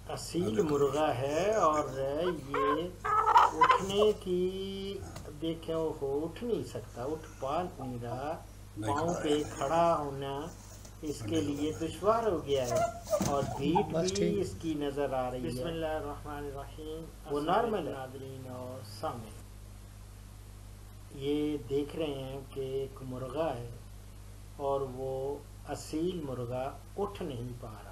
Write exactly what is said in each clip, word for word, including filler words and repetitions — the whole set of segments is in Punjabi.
اصیل مرغا ہے اور یہ اٹھنے کی دیکھیں وہ اٹھ نہیں سکتا، اٹھ پا نہیں رہا، پاؤں پہ کھڑا ہونا اس کے لیے دشوار ہو گیا ہے اور بھیٹ بھی اس کی نظر آ رہی ہے۔ بسم اللہ الرحمن الرحیم۔ وہ نارمل ناظرین اور سامنے یہ دیکھ رہے ہیں کہ ایک مرغا ہے اور وہ اصیل مرغا اٹھ نہیں پا رہا۔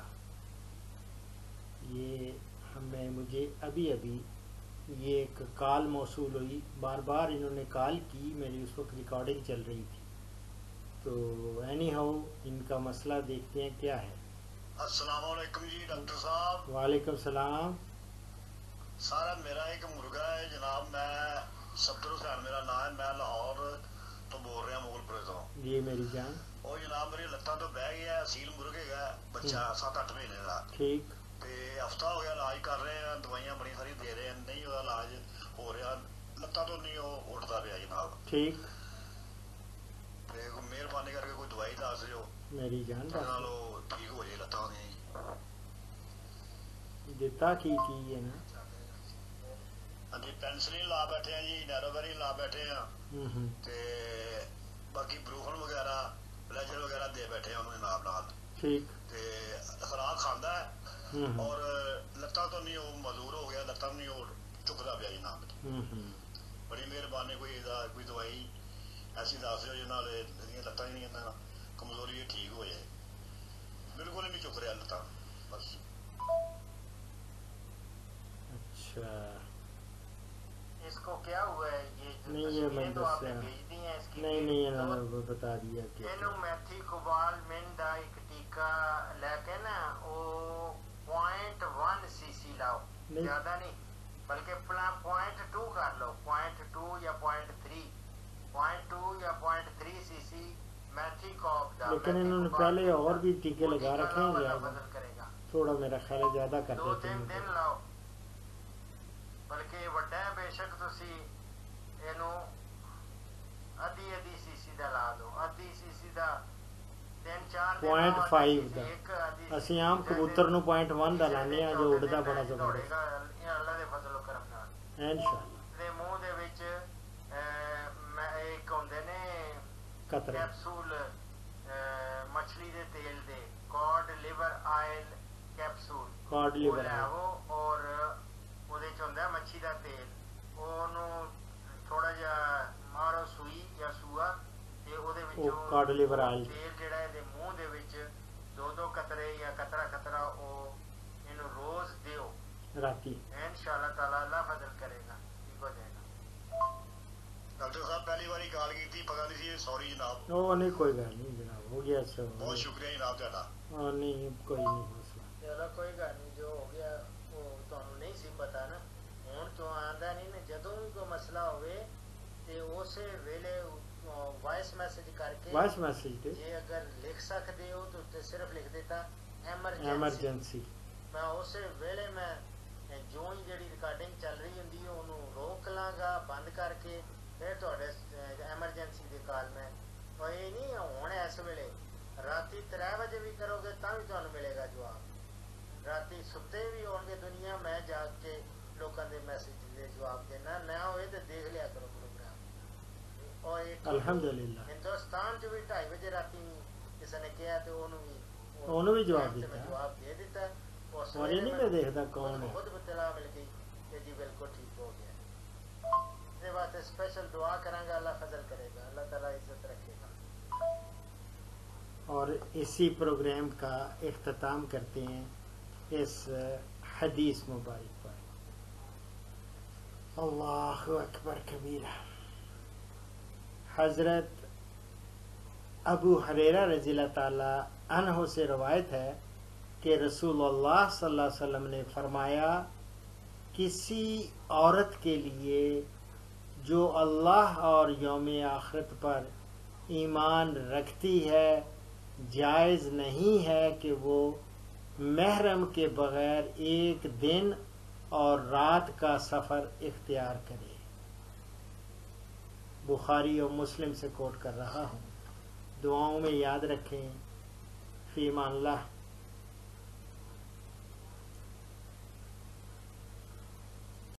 یہ ہمیں مجھے ابھی ابھی یہ ایک کال موصول ہوئی، بار بار انہوں نے کال کی، میری اس وقت ریکارڈنگ چل رہی تھی، تو اینی ہاؤ ان کا مسئلہ دیکھتے ہیں کیا ہے۔ السلام علیکم جی ڈاکٹر صاحب۔ وعلیکم السلام۔ سارا میرا ایک مرغا ہے جناب، میں صفدر حسین میرا نام ہے، میں لاہور تو بول رہا مغل پورے تو۔ جی میری جان۔ وہ جناب میری لتاں تو بہ گیا، اصیل مرغے کا بچہ سات اٹھ مہینے کا۔ ٹھیک۔ ہفتہ ہو گیا علاج کر رہے ہیں، دوائیاں بڑی ساری دے رہے ہیں، نہیں ہوا علاج ہو رہا، لتاں تو نہیں وہ اٹھتا پیا جناب۔ ٹھیک۔ مہربانی کر کے کوئی دوائی دس دیو میری جان، ٹھیک ہو جائے لتاں دیتا کی کی ہے نا؟ ہاں جی پینسلین لا بیٹھے ہیں جی، نیروبیری لا بیٹھے ہیں، تے باقی بروفن وغیرہ پلیجر وغیرہ دے بیٹھے ہیں انہوں جناب نال۔ ٹھیک۔ تے خوراک کھاندا ہے اور لتاں تو نہیں وہ مزدور ہو گیا، لتاں نہیں وہ چکتا پیا جناب۔ بڑی مہربانی کوئی کوئی دوائی ایسی دس دیو جناب لتاں نہیں کمزوری ٹھیک ہو جائے، بالکل نہیں چک رہا لتاں بس۔ اچھا اس کو کیا ہوا ہے؟ یہ نہیں یہ میں دسیا نہیں نہیں انہوں نے بتا دیا کہ میتھی کوبال من دا ایک ٹیکا لے کے نا وہ پوائنٹ ون سی سی لاؤ، زیادہ نہیں بلکہ پوائنٹ ٹو کر لو، پوائنٹ ٹو یا پوائنٹ تھری، پوائنٹ ٹو یا پوائنٹ تھری سی سی میتھی کوب دا۔ لیکن انہوں نے پہلے اور بھی ٹیکے لگا رکھے ہیں، تھوڑا میرا خیال ہے زیادہ کر دو دیتے تین دن لاؤ، بلکہ وڈا ہے بے شک تسی اینو ادھی ادھی سی سی دا لا دو، ادھی سی سی دا تین چار پوائنٹ فائیو دا اسی عام کبوتر نو پوائنٹ ون دا لانے ہیں جو اڑدا بڑا زبردست اللہ دے فضل و کرم نال انشاءاللہ۔ دے منہ دے وچ ایک ہوندے نے قطرے کیپسول مچھلی دے تیل دے، cod liver oil capsule, cod liver اور ਉਹਦੇ ਚ ਹੁੰਦਾ ਮੱਛੀ ਦਾ ਤੇਲ، ਉਹਨੂੰ ਥੋੜਾ ਜਿਹਾ ਮਾਰੋ ਸੂਈ ਜਾਂ ਸੂਆ ਤੇ ਉਹਦੇ ਵਿੱਚੋਂ ਕਾਰਡ ਲਿਵਰ ਆਇਲ ਤੇਲ ਜਿਹੜਾ ਇਹਦੇ ਮੂੰਹ ਦੇ ਵਿੱਚ ਦੋ ਦੋ ਕਤਰੇ ਜਾਂ ਕਤਰਾ ਕਤਰਾ ਉਹ ਇਹਨੂੰ ਰੋਜ਼ ਦਿਓ ਰਾਤੀ، ਇਨਸ਼ਾਅੱਲਾ ਤਾਲਾ ਅੱਲਾਹ ਫਜ਼ਲ ਕਰੇਗਾ، ਠੀਕ ਹੋ ਜਾਏਗਾ۔ ਡਾਕਟਰ ਸਾਹਿਬ ਪਹਿਲੀ ਵਾਰੀ ਕਾਲ ਕੀਤੀ ਪਤਾ ਨਹੀਂ ਸੀ, ਸੌਰੀ ਜਨਾਬ। ਉਹ ਨਹੀਂ ਕੋਈ ਗੱਲ ਨਹੀਂ ਜਨਾਬ، ਹੋ ਗਿਆ ਸਭ، ਬਹੁਤ ਸ਼ੁਕਰੀਆ ਜਨਾਬ ਤੁਹਾਡਾ۔ ਹਾਂ ਨਹੀਂ ਕੋਈ ਨਹੀਂ ਮਸਲਾ، ਚਲੋ ਕੋਈ ਗੱਲ ਨਹੀਂ ਜੋ ਹੋ ਗਿਆ ਉਹ ਤੁਹਾਨੂੰ ਨਹੀਂ ਸੀ ਪਤਾ ਨਾ, ਹੁਣ ਤੋਂ ਆਂਦਾ ਨਹੀਂ ਨਾ, ਜਦੋਂ ਵੀ ਕੋਈ ਮਸਲਾ ਹੋਵੇ ਤੇ ਉਸੇ ਵੇਲੇ ਵਾਇਸ ਮੈਸੇਜ ਕਰਕੇ ਵਾਇਸ ਮੈਸੇਜ ਤੇ ਜੇ ਅਗਰ ਲਿਖ ਸਕਦੇ ਹੋ ਤਾਂ ਸਿਰਫ ਲਿਖ ਦੇਤਾ ਐਮਰਜੈਂਸੀ, ਮੈਂ ਉਸੇ ਵੇਲੇ ਮੈਂ ਜੋ ਹੀ ਜਿਹੜੀ ਰਿਕਾਰਡਿੰਗ ਚੱਲ ਰਹੀ ਹੁੰਦੀ ਉਹਨੂੰ ਰੋਕ ਲਾਂਗਾ ਬੰਦ ਕਰਕੇ, ਫਿਰ ਤੁਹਾਡੇ ਐਮਰਜੈਂਸੀ ਦੀ ਕਾਲ ਮੈਂ ਉਹ ਇਹ ਨਹੀਂ ਹੁਣ ਇਸ ਵੇਲੇ ਰਾਤੀ ਤਿੰਨ ਵਜੇ ਵੀ ਕਰੋਗੇ ਤਾਂ ਵੀ ਤੁਹਾਨੂੰ ਮਿਲੇਗਾ ਜਵਾਬ, ਰਾਤੀ ਸੁੱਤੇ ਵੀ ਹੋਣਗੇ ਦੁਨੀਆ ਮੈਂ ਜਾਗ ਕੇ ਲੋਕਾਂ ਦੇ ਮੈਸੇਜ ਦੇ ਜਵਾਬ ਦੇਣਾ, ਨਾ ਹੋਏ ਤੇ ਦੇਖ ਲਿਆ ਕਰੋ ਪ੍ਰੋਗਰਾਮ। ਔਰ ਇੱਕ ਅਲਹਮਦੁਲਿਲਾ ਹਿੰਦੁਸਤਾਨ ਚ ਵੀ ਢਾਈ ਵਜੇ ਰਾਤੀ ਕਿਸੇ ਨੇ ਕਿਹਾ ਤੇ ਉਹਨੂੰ ਵੀ ਉਹਨੂੰ ਵੀ ਜਵਾਬ ਦਿੱਤਾ, ਜਵਾਬ ਦੇ ਦਿੱਤਾ اور یہ نہیں میں دیکھتا کون ہے، خود اطلاع مل گئی کہ جی بالکل ٹھیک ہو گیا۔ اس واسطے اسپیشل دعا کریں گا، اللہ فضل کرے گا، اللہ تعالیٰ عزت رکھے گا۔ اور اسی پروگرام کا اختتام کرتے ہیں اس حدیث مبارک پر، اللہ اکبر کبیرہ۔ حضرت ابو ہریرہ رضی اللہ تعالی عنہ سے روایت ہے کہ رسول اللہ صلی اللہ علیہ وسلم نے فرمایا، کسی عورت کے لیے جو اللہ اور یوم آخرت پر ایمان رکھتی ہے جائز نہیں ہے کہ وہ محرم کے بغیر ایک دن اور رات کا سفر اختیار کرے۔ بخاری اور مسلم سے کوٹ کر رہا ہوں، دعاؤں میں یاد رکھیں، فی امان اللہ۔